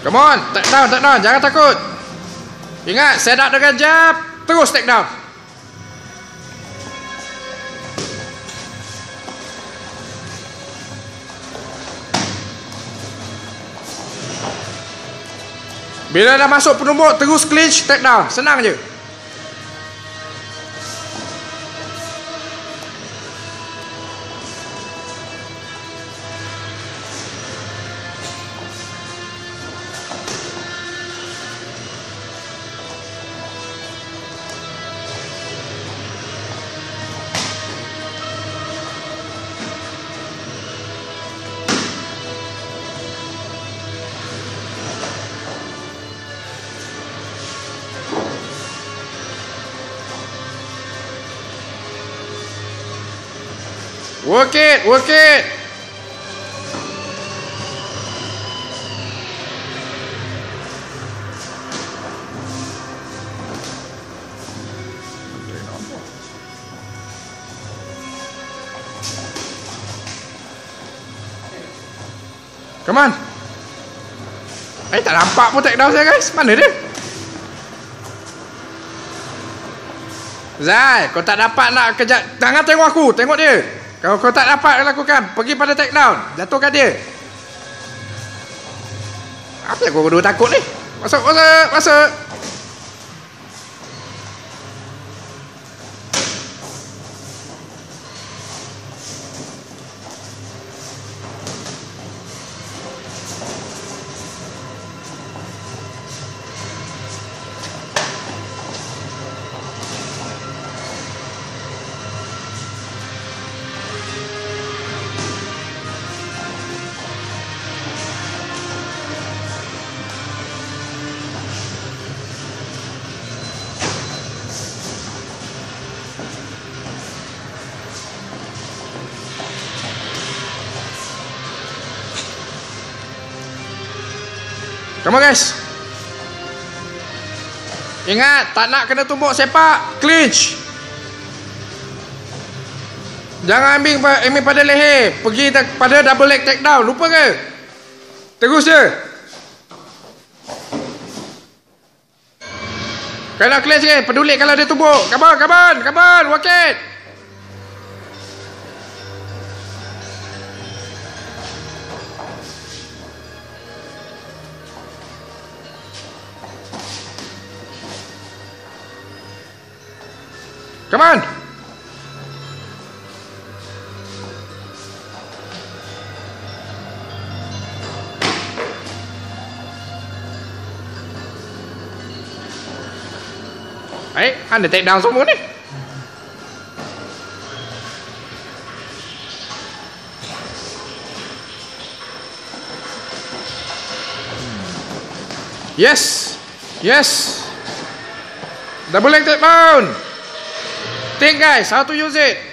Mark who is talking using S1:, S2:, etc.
S1: Come on, take down, jangan takut. Ingat, set up dengan jab, terus take down. Bila dah masuk penumbuk, terus clinch, take down. Senang je. Work it. Come on. Tak nampak pun take down saya, guys. Mana dia? Zai, kau tak dapat nak kejap. Jangan tengok aku, tengok dia. Kalau kau tak dapat lakukan, pergi pada take down, jatuhkan dia. Apa yang kau berdua takut ni? Masuk. Come on, guys. Ingat, tak nak kena tumbuk sepak, clinch. Jangan ambil pada leher, pergi pada double leg take down. Lupa ke? Terus je. Kena clinch ke? Peduli kalau dia tumbuk. Come on, work it. Come on. Anda take down semua ni. Yes. Double leg take down. Think, guys, how to use it.